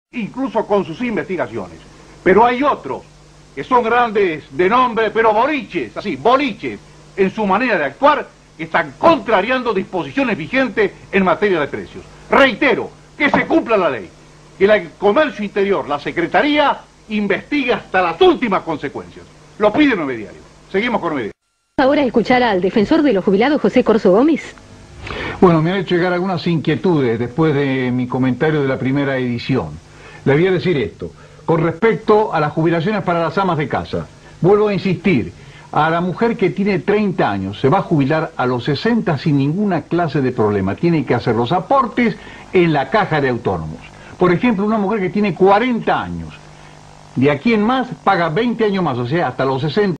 incluso con sus investigaciones. Pero hay otros que son grandes de nombre, pero boliches, así, boliches, en su manera de actuar, que están contrariando disposiciones vigentes en materia de precios. Reitero, que se cumpla la ley, que el Comercio Interior, la Secretaría, investigue hasta las últimas consecuencias. Lo pide 9 Diario. Seguimos con 9 Diario. Ahora escuchar al defensor de los jubilados, José Corso Gómez. Bueno, me han hecho llegar algunas inquietudes después de mi comentario de la primera edición. Le voy a decir esto. Con respecto a las jubilaciones para las amas de casa, vuelvo a insistir, a la mujer que tiene 30 años se va a jubilar a los 60 sin ninguna clase de problema. Tiene que hacer los aportes en la caja de autónomos. Por ejemplo, una mujer que tiene 40 años, de aquí en más paga 20 años más, o sea, hasta los 60.